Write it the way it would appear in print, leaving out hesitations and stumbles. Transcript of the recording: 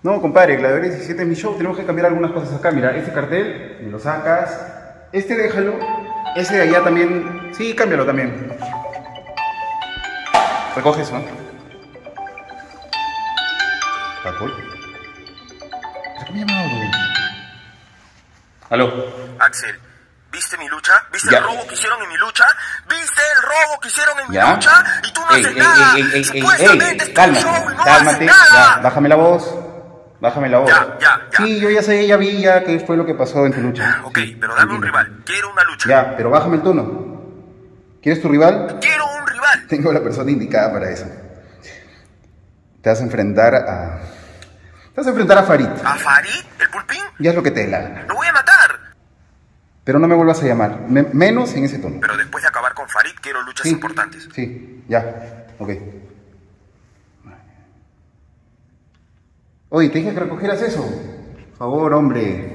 No, compadre, la de 17 es mi show, tenemos que cambiar algunas cosas acá. Mira, este cartel, me lo sacas. Este déjalo. Ese de allá también. Sí, cámbialo también. Recoge eso, ¿no? ¿Alcohol? ¿Cómo llamado? ¿Aló? Axel, ¿viste mi lucha? ¿Viste Ya. el robo que hicieron en mi lucha? ¿Viste el robo que hicieron en mi ¿Ya? lucha? Y tú no haces nada. Supuestamente es tu Cálmate, show y no cálmate. haces nada. Ya, bájame la voz. Bájame la voz. Ya. Sí, yo ya sé, ya vi ya qué fue lo que pasó en tu lucha. Ok, Sí, pero dame un tranquilo. rival. Quiero una lucha. Ya, pero bájame el tono. ¿Quieres tu rival? Quiero un rival. Tengo la persona indicada para eso. Te vas a enfrentar a... Te vas a enfrentar a Farid. ¿A Farid? ¿El pulpín? Ya es lo que te dé la gana. Lo voy a matar. Pero no me vuelvas a llamar. Menos en ese tono. Pero después de acabar con Farid, quiero luchas Sí, importantes. sí, ya. Ok. Oye, te dije que recogieras eso. Por favor, hombre.